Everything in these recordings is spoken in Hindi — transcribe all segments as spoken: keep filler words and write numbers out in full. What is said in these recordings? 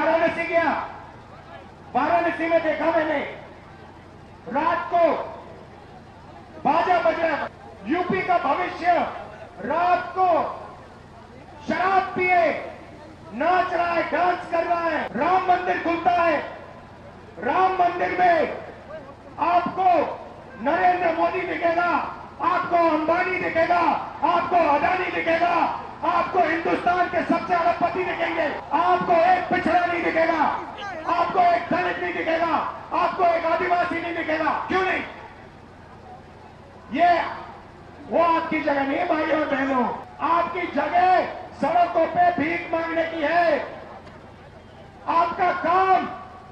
वाराणसी गया, वाराणसी में देखा मैंने रात को बाजा बज रहा, यूपी का भविष्य रात को शराब पिए नाच रहा है, डांस कर रहा है। राम मंदिर खुलता है, राम मंदिर में आपको नरेंद्र मोदी दिखेगा, आपको अंबानी दिखेगा, आपको अडानी दिखेगा, आपको हिंदुस्तान के सबसे अरबपति दिखेंगे, आपको एक पिछड़ा नहीं दिखेगा, आपको एक दलित नहीं दिखेगा, आपको एक आदिवासी नहीं दिखेगा। क्यों नहीं? ये वो आपकी जगह नहीं भाइयों और बहनों, आपकी जगह सड़कों पे भीख मांगने की है। आपका काम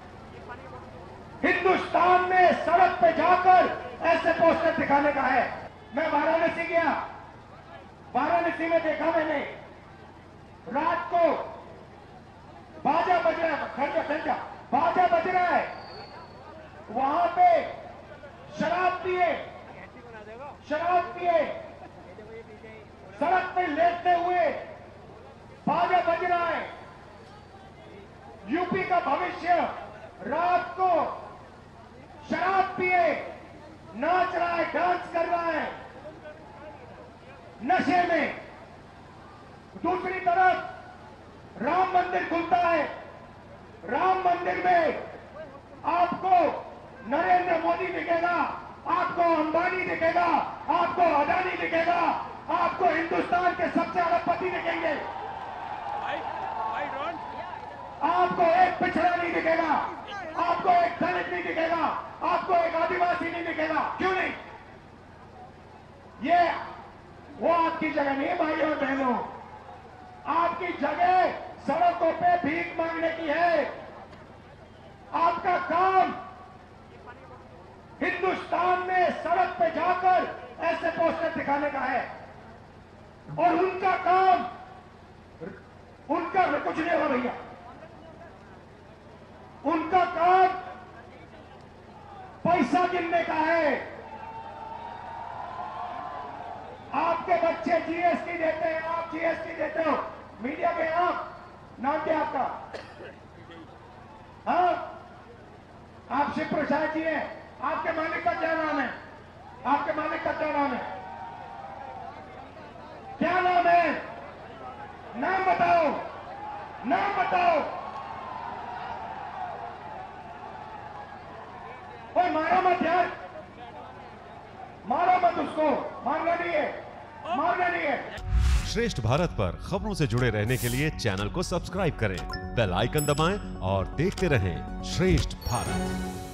हिंदुस्तान में सड़क पे जाकर ऐसे पोस्टर दिखाने का है। मैं वाराणसी गया, वाराणसी में देखा मैंने रात को बाजा बज रहा है, खर्चा खर्चा बाजा बज रहा है, वहां पे शराब पिए शराब पिए सड़क पे लेटते हुए बाजा बज रहा है। यूपी का भविष्य रात को शराब पिए नाच रहा है, डांस कर रहा है नशे में। दूसरी तरफ राम मंदिर खुलता है, राम मंदिर में आपको नरेंद्र मोदी दिखेगा, आपको अंबानी दिखेगा, आपको अडानी दिखेगा, आपको हिंदुस्तान के सबसे अरबपति दिखेंगे, आपको एक पिछड़ा नहीं दिखेगा, आपको एक दलित नहीं दिखेगा, आपको एक आदिवासी नहीं दिखेगा। क्यों नहीं? ये वो आपकी जगह नहीं भाइयों और बहनों, आपकी जगह सड़कों पे भीख मांगने की है। आपका काम हिंदुस्तान में सड़क पे जाकर ऐसे पोस्टर दिखाने का है, और उनका काम उनका कुछ नहीं होगा भैया, उनका काम पैसा गिनने का है। आपके बच्चे जीएसटी देते हैं, आप जीएसटी देते हो, मीडिया में आप, नाम क्या आपका? हाँ, आप शिव प्रसाद जी हैं, आपके मालिक का क्या नाम है? आपके मालिक का क्या नाम है? क्या नाम है? नाम बताओ, नाम बताओ। ओए मारो मत यार, मारो मत उसको, मारना नहीं है, मारना नहीं है। श्रेष्ठ भारत पर खबरों से जुड़े रहने के लिए चैनल को सब्सक्राइब करें, बेल आइकन दबाएं और देखते रहें श्रेष्ठ भारत।